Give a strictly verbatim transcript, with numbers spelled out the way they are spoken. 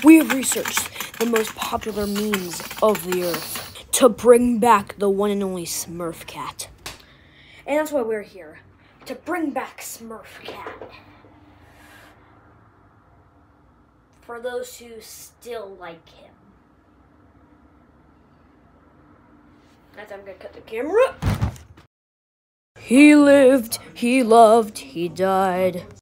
We have researched the most popular memes of the earth to bring back the one and only Smurf cat. And that's why we're here, to bring back Smurf cat. For those who still like him. That's I'm gonna cut the camera. He lived, he loved, he died.